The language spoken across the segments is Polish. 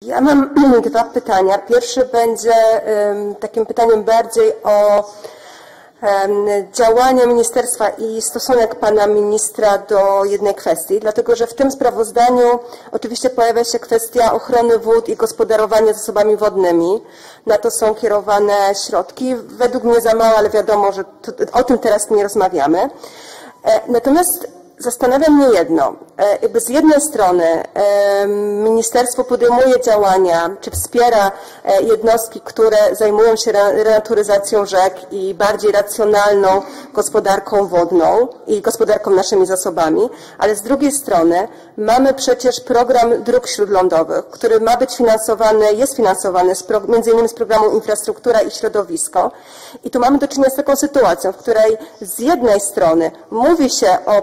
Ja mam dwa pytania. Pierwsze będzie takim pytaniem bardziej o działania ministerstwa i stosunek pana ministra do jednej kwestii, dlatego że w tym sprawozdaniu oczywiście pojawia się kwestia ochrony wód i gospodarowania zasobami wodnymi. Na to są kierowane środki. Według mnie za mało, ale wiadomo, że o tym teraz nie rozmawiamy. Natomiast zastanawia mnie jedno, jakby z jednej strony ministerstwo podejmuje działania, czy wspiera jednostki, które zajmują się renaturyzacją rzek i bardziej racjonalną gospodarką wodną i gospodarką naszymi zasobami, ale z drugiej strony mamy przecież program dróg śródlądowych, który ma być finansowany, jest finansowany między innymi z programu Infrastruktura i Środowisko i tu mamy do czynienia z taką sytuacją, w której z jednej strony mówi się o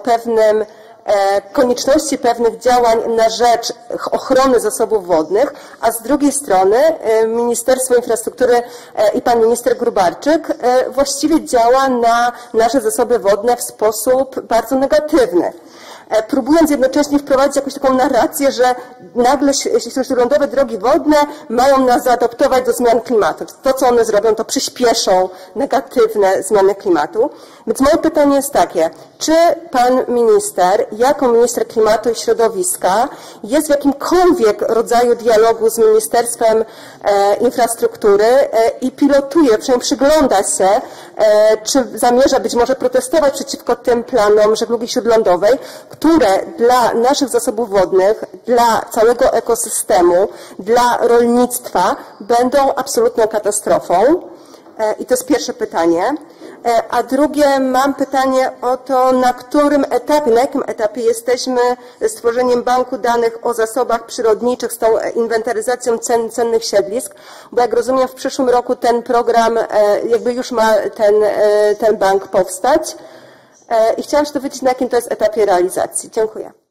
konieczności pewnych działań na rzecz ochrony zasobów wodnych, a z drugiej strony Ministerstwo Infrastruktury i pan minister Gróbarczyk właściwie działa na nasze zasoby wodne w sposób bardzo negatywny, próbując jednocześnie wprowadzić jakąś taką narrację, że nagle śródlądowe drogi wodne mają nas zaadoptować do zmian klimatu. To, co one zrobią, to przyspieszą negatywne zmiany klimatu. Więc moje pytanie jest takie, czy pan minister, jako minister klimatu i środowiska, jest w jakimkolwiek rodzaju dialogu z Ministerstwem Infrastruktury i pilotuje, przynajmniej przygląda się, czy zamierza być może protestować przeciwko tym planom żeglugi śródlądowej, które dla naszych zasobów wodnych, dla całego ekosystemu, dla rolnictwa będą absolutną katastrofą. I to jest pierwsze pytanie. A drugie, mam pytanie o to, na jakim etapie jesteśmy z tworzeniem banku danych o zasobach przyrodniczych, z tą inwentaryzacją cennych siedlisk, bo jak rozumiem w przyszłym roku ten program jakby już ma ten bank powstać i chciałam się dowiedzieć, na jakim to jest etapie realizacji. Dziękuję.